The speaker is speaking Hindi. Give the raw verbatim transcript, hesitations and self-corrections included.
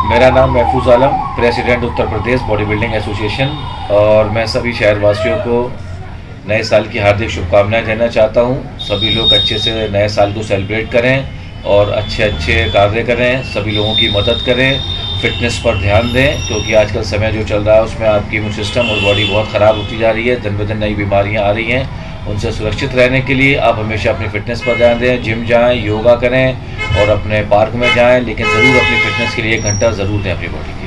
मेरा नाम Mahfooz Alam, president Uttar Pradesh body building association, और मैं सभी शहरवासियों को नए साल की हार्दिक शुभकामनाएं देना चाहता हूं। सभी लोग अच्छे से नए साल को सेलिब्रेट करें और अच्छे अच्छे कार्य करें, सभी लोगों की मदद करें, फिटनेस पर ध्यान दें, क्योंकि आजकल समय जो चल रहा है उसमें आपकी इम्यून सिस्टम और बॉडी बहुत ख़राब होती जा रही है। दिन ब दिन नई बीमारियां आ रही हैं। उनसे सुरक्षित रहने के लिए आप हमेशा अपनी फ़िटनेस पर ध्यान दें, जिम जाएं, योगा करें और अपने पार्क में जाएं, लेकिन ज़रूर अपनी फ़िटनेस के लिए एक घंटा ज़रूर दें अपनी बॉडी को।